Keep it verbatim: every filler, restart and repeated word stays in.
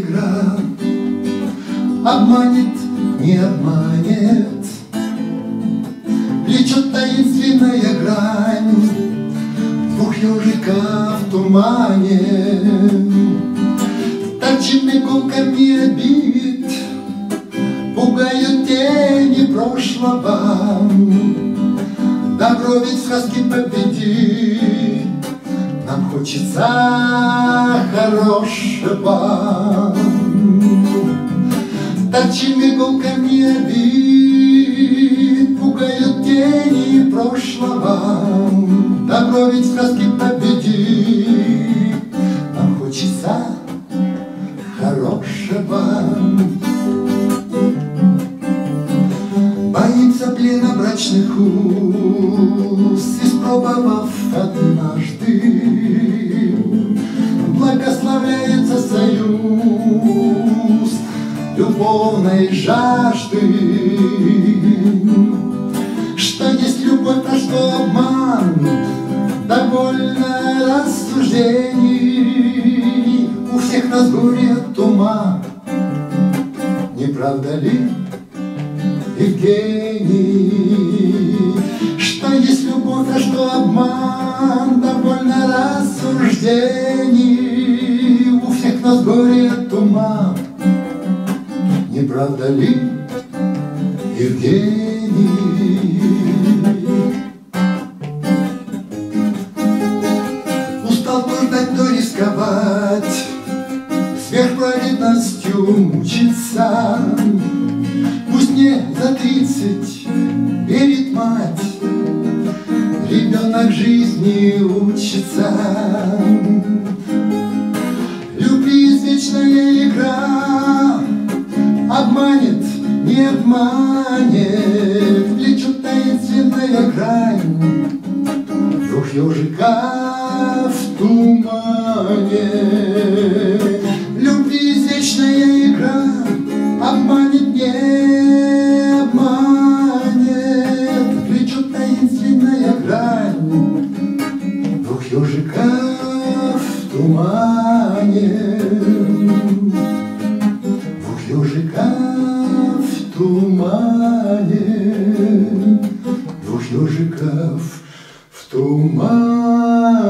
игра. Обманет, не обманет, влечет таинственная грань двух ежика в тумане. Торчим иголками обид, пугают тени прошлого. Добро ведь в сказке победит, нам хочется хорошего. Торчим иголками обид, пугают тени прошлого. Добро ведь в сказке победит, нам хочется хорошего. Боимся плена брачных уз, испробовав однажды, благословляется союз любовной жажды. Что есть любовь, а что обман, довольно рассуждений. У всех нас горе от ума, не правда ли, Евгений? Что есть любовь, а что обман, довольно рассуждений. У всех нас горе от ума, не правда ли, Евгений? Устал то ждать, то рисковать, сверхправедностью мучиться. Пусть не за тридцать верит мать, ребенок жизни учится. Любви извечная игра, обманет, не обманет, влечет таинственная грань двух ежика в тумане. Любви извечная игра, обманет, не обманет, влечет таинственная грань двух ежиков в тумане. Двух ежиков в тумане, двух ежиков в тумане.